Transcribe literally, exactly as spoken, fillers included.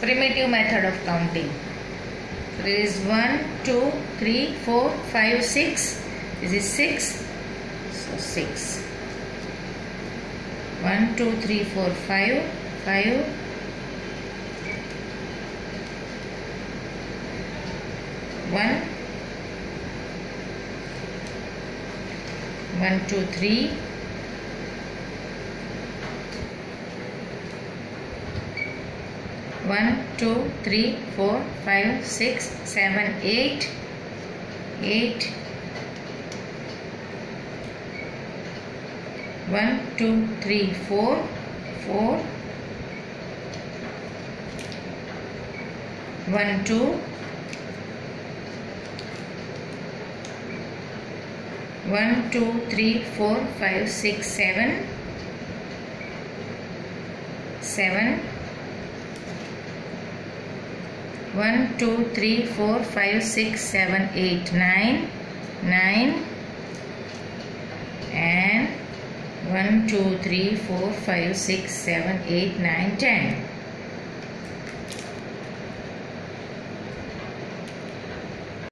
primitive method of counting. So there is one, two, three, four, five, six. This is six. So six. One, two, three, four, five. Five. One. One, two, three. One, two, three, four, five, six, seven, eight, eight. One, two, three, four, four. One, two. One, two, three, four, five, six, seven. Seven. One, two, three, four, five, six, seven, eight, nine, nine, and one, two, three, four, five, six, seven, eight, nine, ten.